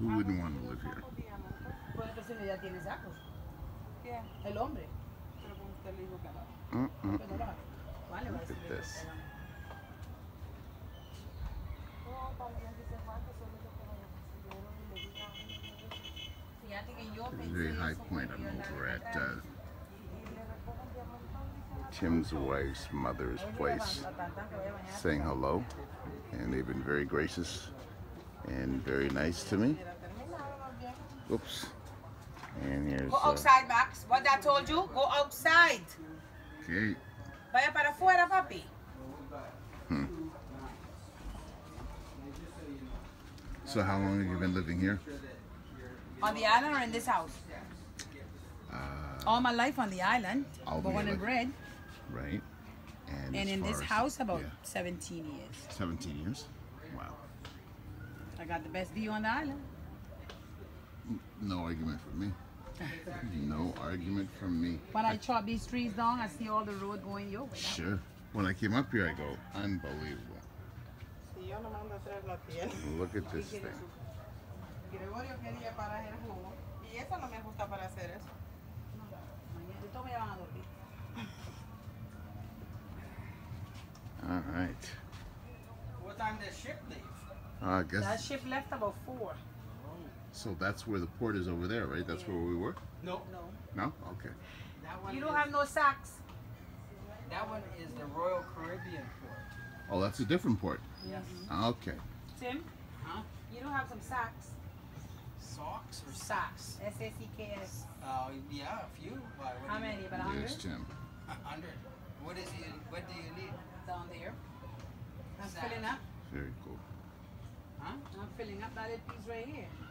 Who wouldn't want to live here? Pues entonces ya tiene sacos. ¿Quién? El hombre. Pero como usted le dijo que no. Pues no lo hace. Vale, va a Look decir at que this. No, también dice Juan que solo que te lo consiguieron y le digan. Fíjate que yo It's a pensé very high eso point. porque I'm yo over at Y le recogen diamantón, dice Tim's wife's mother's place, saying hello, and they've been very gracious and very nice to me. Oops. And here's Go outside, Max. What I told you? Go outside. okay. Vaya para afuera, papi. So how long have you been living here? On the island or in this house? All my life on the island. All Born the and life. bred. Right. And as in this far as- house about yeah, 17 years. 17 years. Wow. I got the best view on the island. No argument from me. No argument from me. When I chop these trees down, I see all the road going your way. Sure. When I came up here, I go, unbelievable. Si yo no mando a traer la piel. Look at this thing. Gregorio quería para hacer jugo. Y eso no me gusta para hacer eso. De todo me van a dormir. All right. What time does ship leave? I That guess ship left about 4. so. That's where the port is over there, right? That's where we were. No, No. No. Okay. that one. You don't is, have no sacks. That one is the Royal Caribbean port. Oh, that's a different port. Yes. Okay. Tim, Huh? you don't have some sacks. Socks or Sacks. S-A-C-K-S. Yeah, a few. Why? What How do you many? need? About 100? Yes, Tim. 100. What is it? What do you need? Down there. I'm Sacks. filling up. Very cool. Huh? I'm filling up that little piece right here.